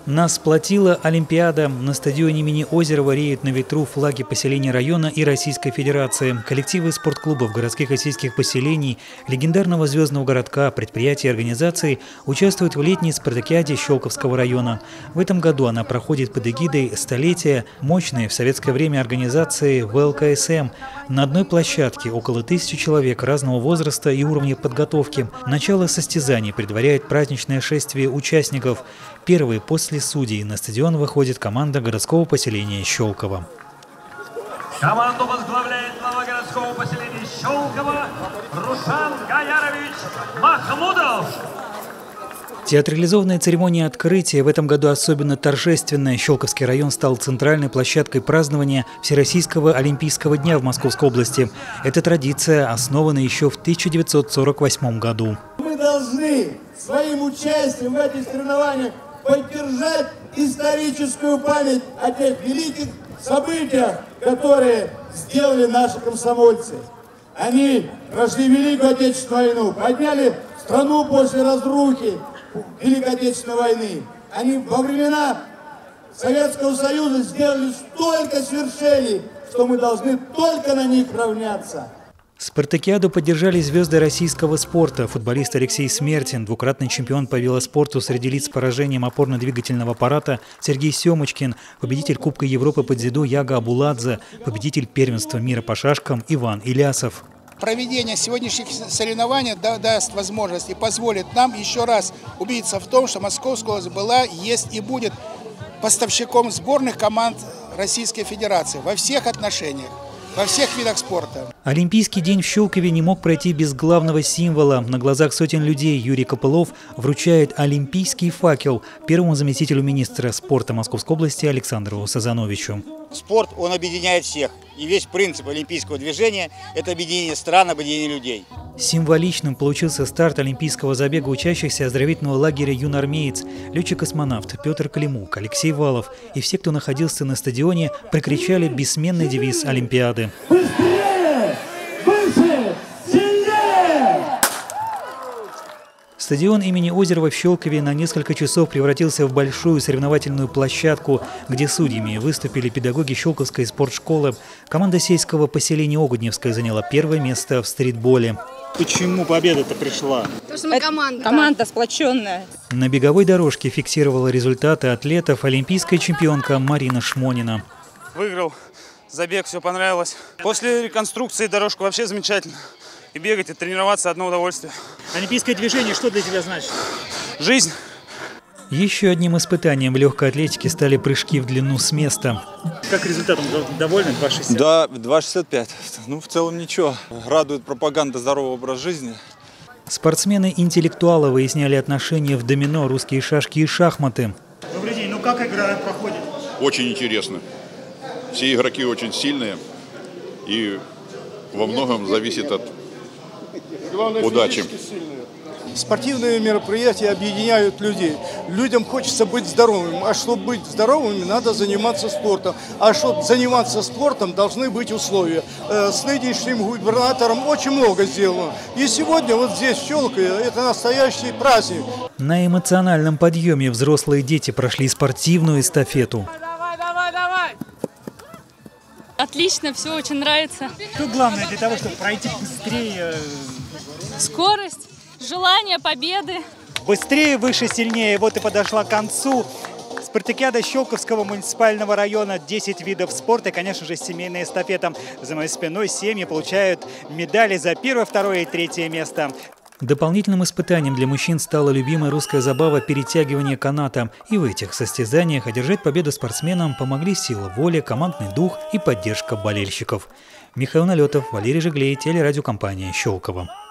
Нас сплотила Олимпиада. На стадионе имени Озерова реют на ветру флаги поселений района и Российской Федерации. Коллективы спортклубов городских и сельских поселений, легендарного звездного городка, предприятий и организаций участвуют в летней спартакиаде Щелковского района. В этом году она проходит под эгидой столетия мощной в советское время организации ВЛКСМ. На одной площадке около 1000 человек разного возраста и уровня подготовки. Начало состязаний предваряет праздничное шествие участников. Первые после судей на стадион выходит команда городского поселения Щелково. Команду возглавляет глава городского поселения Щелково Рушан Гаярович Махмудов. Театрализованная церемония открытия в этом году особенно торжественная. Щелковский район стал центральной площадкой празднования Всероссийского Олимпийского дня в Московской области. Эта традиция основана еще в 1948 году. Мы должны своим участием в этих соревнованиях поддержать историческую память о тех великих событиях, которые сделали наши комсомольцы. Они прошли Великую Отечественную войну, подняли страну после разрухи Великой Отечественной войны. Они во времена Советского Союза сделали столько свершений, что мы должны только на них равняться. Спартакиаду поддержали звезды российского спорта. Футболист Алексей Смертин, двукратный чемпион по велоспорту среди лиц с поражением опорно-двигательного аппарата Сергей Семочкин, победитель Кубка Европы по дзюдо Яга Абуладзе, победитель первенства мира по шашкам Иван Илясов. Проведение сегодняшних соревнований даст возможность и позволит нам еще раз убедиться в том, что Московская область была, есть и будет поставщиком сборных команд Российской Федерации во всех отношениях. Во всех видах спорта. Олимпийский день в Щелкове не мог пройти без главного символа. На глазах сотен людей Юрий Копылов вручает олимпийский факел первому заместителю министра спорта Московской области Александру Сазановичу. Спорт, он объединяет всех. И весь принцип олимпийского движения – это объединение стран, объединение людей. Символичным получился старт олимпийского забега учащихся оздоровительного лагеря «Юнармеец». Летчик-космонавт Петр Климук, Алексей Валов и все, кто находился на стадионе, прокричали бессменный девиз Олимпиады. Быстрее! Выше! Сильнее! Стадион имени Озерова в Щелкове на несколько часов превратился в большую соревновательную площадку, где судьями выступили педагоги Щелковской спортшколы. Команда сельского поселения Огудневское заняла первое место в стритболе. Почему победа-то пришла? Потому что мы команда. Команда сплоченная. На беговой дорожке фиксировала результаты атлетов олимпийская чемпионка Марина Шмонина. Выиграл забег, все понравилось. После реконструкции дорожка вообще замечательно. И бегать, и тренироваться одно удовольствие. Олимпийское движение что для тебя значит? Жизнь. Еще одним испытанием в легкой атлетике стали прыжки в длину с места. Как результатом довольны? 2,60? Да, 2,65. Ну, в целом ничего. Радует пропаганда здорового образа жизни. Спортсмены-интеллектуалы выясняли отношения в домино, русские шашки и шахматы. Добрый день. Ну как игра проходит? Очень интересно. Все игроки очень сильные. И во многом зависит от удачи. Спортивные мероприятия объединяют людей. Людям хочется быть здоровыми. А чтобы быть здоровыми, надо заниматься спортом. А чтобы заниматься спортом, должны быть условия. С нынешним губернатором очень много сделано. И сегодня вот здесь, в Щелкове, это настоящий праздник. На эмоциональном подъеме взрослые дети прошли спортивную эстафету. Отлично, все очень нравится. Что главное для того, чтобы пройти быстрее? Скорость, желание победы. Быстрее, выше, сильнее. Вот и подошла к концу спартакиада Щелковского муниципального района. 10 видов спорта и, конечно же, семейная эстафета. За моей спиной семьи получают медали за первое, второе и третье место. Дополнительным испытанием для мужчин стала любимая русская забава перетягивание каната. И в этих состязаниях одержать победу спортсменам помогли сила воли, командный дух и поддержка болельщиков. Михаил Налетов, Валерий Жиглей, телерадиокомпания «Щелково».